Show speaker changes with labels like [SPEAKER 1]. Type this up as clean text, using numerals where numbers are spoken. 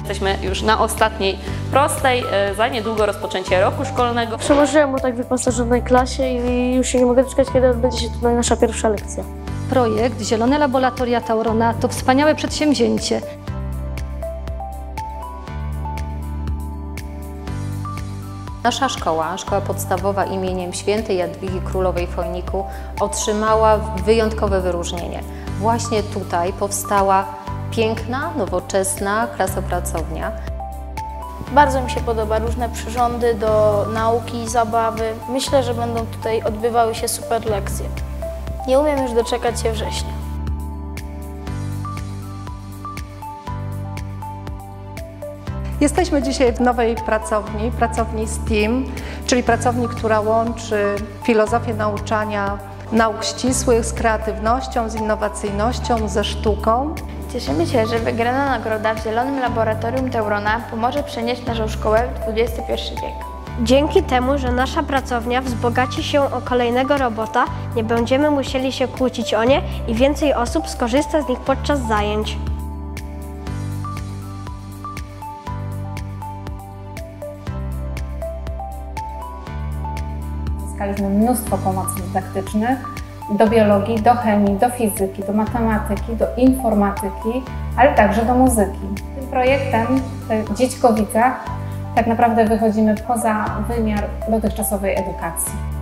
[SPEAKER 1] Jesteśmy już na ostatniej prostej, za niedługo rozpoczęcie roku szkolnego.
[SPEAKER 2] Przełożyłem o tak wyposażonej klasie i już się nie mogę doczekać, kiedy odbędzie się tutaj nasza pierwsza lekcja.
[SPEAKER 3] Projekt Zielone Laboratoria Taurona to wspaniałe przedsięwzięcie.
[SPEAKER 4] Nasza szkoła, szkoła podstawowa imieniem Świętej Jadwigi Królowej w Chojniku, otrzymała wyjątkowe wyróżnienie. Właśnie tutaj powstała piękna, nowoczesna klasopracownia.
[SPEAKER 5] Bardzo mi się podoba różne przyrządy do nauki i zabawy. Myślę, że będą tutaj odbywały się super lekcje. Nie umiem już doczekać się września.
[SPEAKER 6] Jesteśmy dzisiaj w nowej pracowni STEAM, czyli pracowni, która łączy filozofię nauczania nauk ścisłych z kreatywnością, z innowacyjnością, ze sztuką.
[SPEAKER 7] Cieszymy się, że wygrana nagroda w Zielonym Laboratorium Taurona pomoże przenieść naszą szkołę w XXI wiek.
[SPEAKER 8] Dzięki temu, że nasza pracownia wzbogaci się o kolejnego robota, nie będziemy musieli się kłócić o nie i więcej osób skorzysta z nich podczas zajęć.
[SPEAKER 9] Uzyskaliśmy mnóstwo pomocy dydaktycznych do biologii, do chemii, do fizyki, do matematyki, do informatyki, ale także do muzyki. Tym projektem w Dziećkowicach tak naprawdę wychodzimy poza wymiar dotychczasowej edukacji.